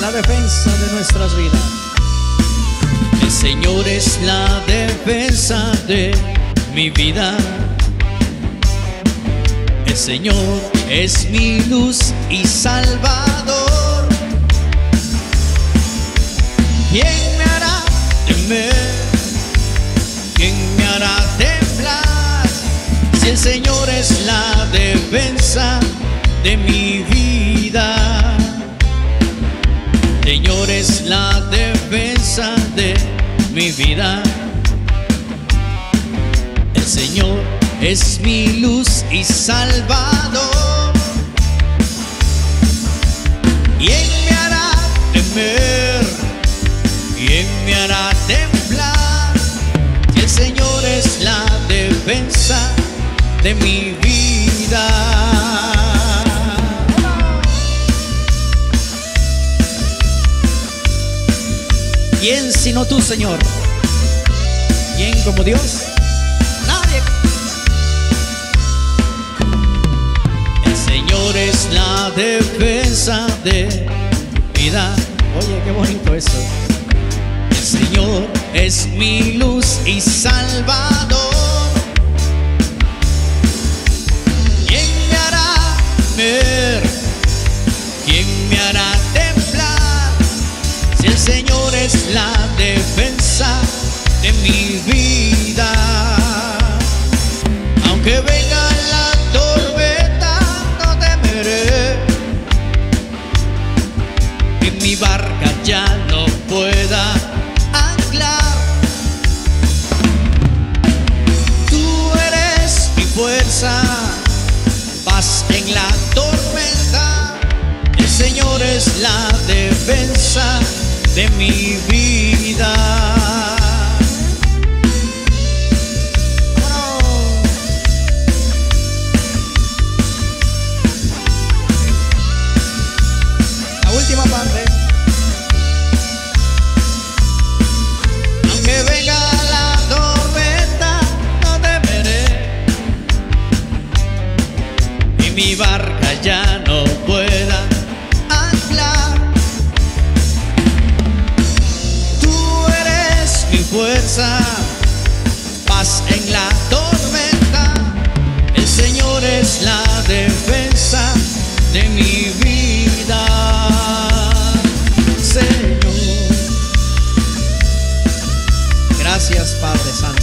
la defensa de nuestras vidas. El Señor es la defensa de mi vida. El Señor es mi luz y salvador. ¿Quién me hará temer? ¿Quién me hará temblar? Si el Señor es la defensa de mi vida. El Señor es la defensa de mi vida. El Señor es mi luz y salvador. ¿Quién me hará temer? ¿Quién me hará temblar? Si el Señor es la defensa de mi vida. ¿Quién sino tú, Señor? ¿Quién como Dios? Nadie. El Señor es la defensa de mi vida. Oye, qué bonito eso. El Señor es mi luz y salvador. ¿Quién me hará temer? ¿Quién me hará temblar? Si el Señor es la defensa de mi vida. Aunque venga la tormenta, no temeré. Que mi barca ya no pueda anclar. Tú eres mi fuerza, paz en la tormenta. El Señor es la defensa de mi vida. La última parte. Aunque venga la tormenta, no temeré. Y mi barca ya no pueda anclar. Tú eres mi fuerza, paz en la tormenta. El Señor es la defensa de mi vida. Señor, Gracias, Padre Santo.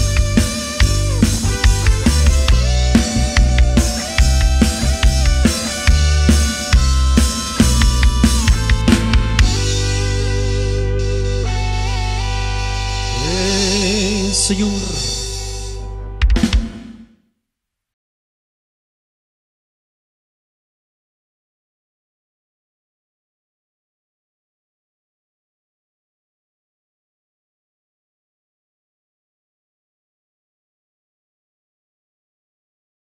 Señor.